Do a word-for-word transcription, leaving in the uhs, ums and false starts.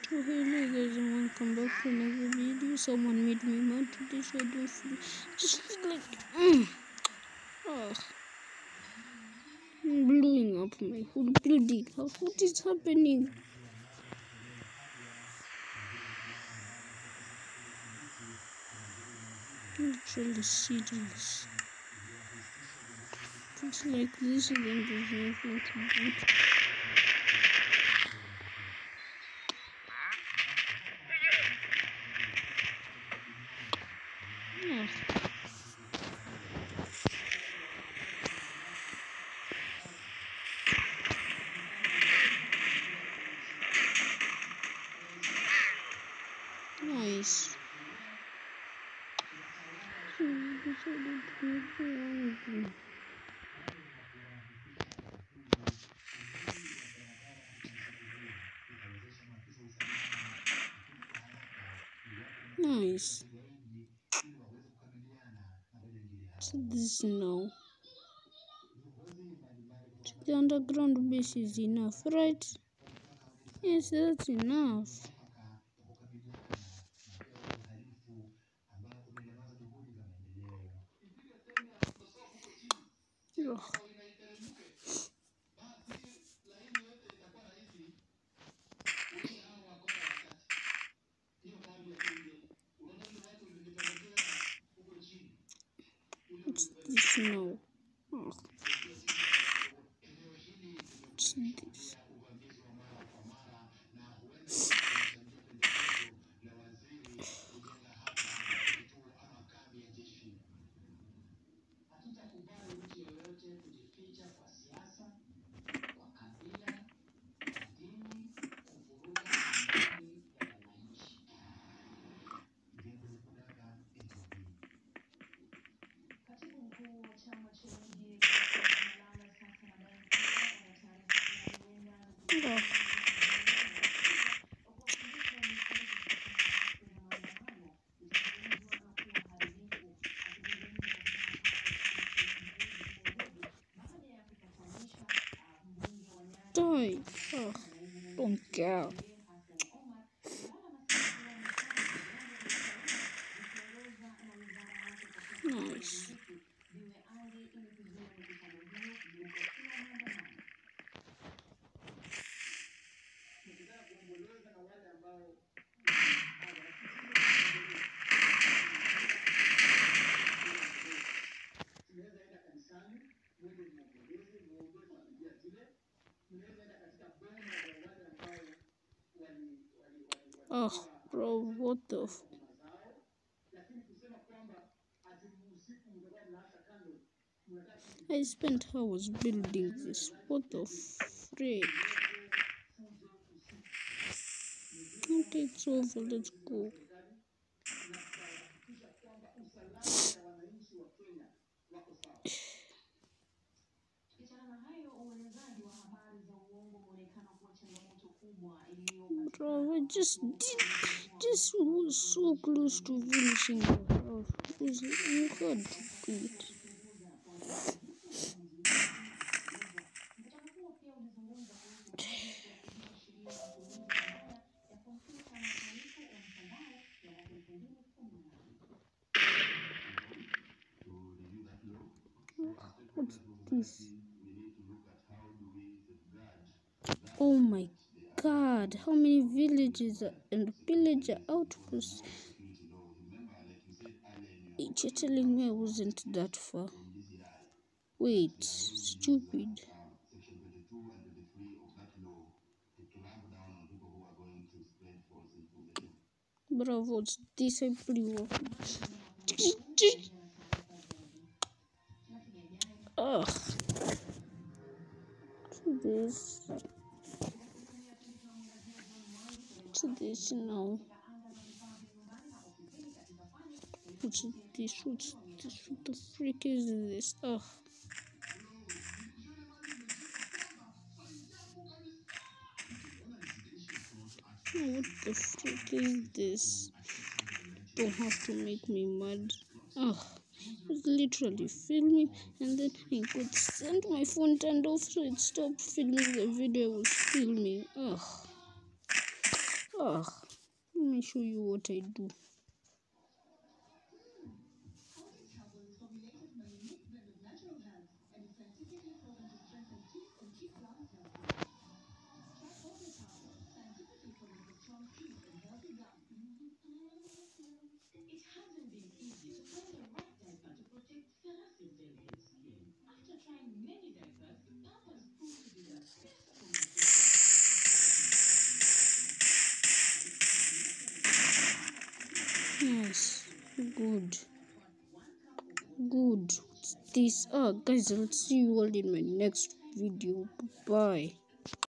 So hello guys and welcome back to another video. Someone made me mad today, so I don't feel just feel like mm, oh, I'm blowing up my whole building. How what is happening? Literally serious. It's like this and then there's nothing to do. Oh. Nice. So I decided to make me angry. Nice. So this now. The underground base is enough, right? Yes, that's enough. Ugh. What's this now? Ugh. What's this? Ugh. Die. Ugh. Don't care. Nice. Oh, bro, what the f- I spent hours building this. What the frick? Okay, it's over. Let's go. Bro, I just did, just was so close to finishing the house. It was you had to quit. What's this? Oh my god, how many villages and villager outposts? Wait, you're telling me I wasn't that far? Wait, stupid. Bravo, what's this? I pretty well. Ugh. To this. To this now. What's this? What's this? What the freak is this? Ugh. What the freak is this? Don't have to make me mad. Ugh. It's literally filming and then I could send my phone turned off so it stopped filming the video I was filming. Ugh. Ah, let me show you what I do. Yes, good. Good. This, ah, guys, I'll see you all in my next video. Bye.